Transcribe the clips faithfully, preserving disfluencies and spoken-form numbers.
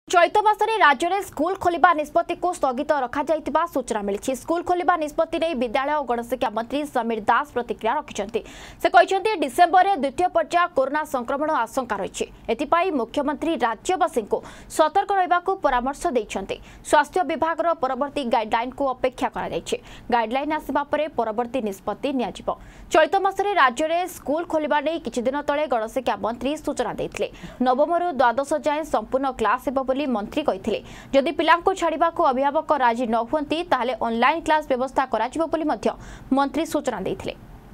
चैत मासरे राज्य में स्कूल खोलिबा निष्पत्ति को स्थगित रखा जाइतिबा सूचना मिली। स्कूल खोलिबा निष्पत्ति नहीं विद्यालय और गणशिक्षा मंत्री समीर दास प्रतिक्रिया रखिछन्ति। से कहते डिसेम्बर में द्वितीय पर्याय कोरोना संक्रमण आशंका रही है। मुख्यमंत्री राज्यवासी को सतर्क रहा परामर्श देइछन्ति। स्वास्थ्य विभाग परवर्ती गाइडलाइन को अपेक्षा करा जाइछे। गाइडलाइन आसिबा परे परवर्ती निष्पत्ति नियाजिबो। चैत मासरे राज्य में स्कूल खोलिबा नहीं किछि दिन तले गणशिक्षा मंत्री सूचना देइथिले। नवम रु द्वादश जाए संपूर्ण क्लास हेबो मंत्री कही जदि पिला छाड़ा को अभिभावक राजी न हुंती ताले ऑनलाइन क्लास व्यवस्था कराजिबो बोली मध्य मंत्री सूचना देइथिले।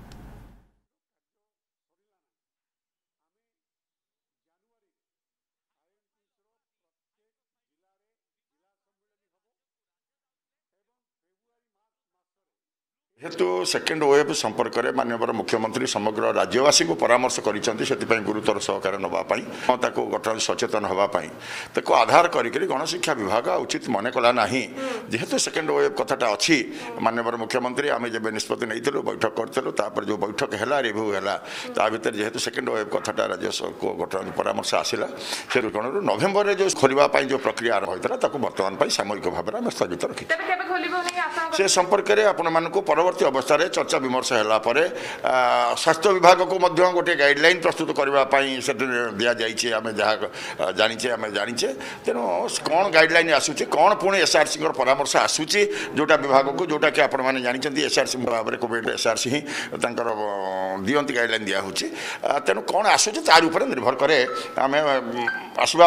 हेतु सेकेंड वेव संपर्क में माननीय मुख्यमंत्री समग्र राज्यवासी को परामर्श कर गुरुतर सहकार नापी गठन सचेतन होगापी ताको आधार करी गणशिक्षा विभाग उचित मन कला ना जेहेतु सेकेंड वेव कथाटा अच्छी माननीय मुख्यमंत्री आम जब निष्पत्ति नहीं बैठक करूँ जो बैठक है रिव्यू है ता भर जेहेतु सेकेंड वेव कथाटा राज्य को गठन परामर्श आसला से दृष्टिकोण नवेम्बर में जो खोलने जो प्रक्रिया आरंभ होता है बर्तमान सामयिक भाव में स्थगित रखी से संपर्क में आपण परवर्ती अवस्था रे चर्चा विमर्श है स्वास्थ्य विभाग को मध्य गोटे गाइडलाइन प्रस्तुत करने दि जाइए आम जहाँ जाचे आम जाचे तेणु कौन गाइडलाइन आसूँ कौन पुणी एसआरसी परामर्श आसूँ जोटा विभाग को जोटा कि आप जानते एसआरसी भाव में कोविड एसआरसी ही दियंती गाइडलाइन दिया तेणु कौन आसूँ तार उपर निर्भर करे आम आसवा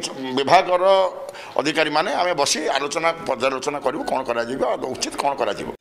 विभाग अधिकारी माने आम बसी आलोचना पर्यालोचना करूँ कौन करा उचित कौन करा।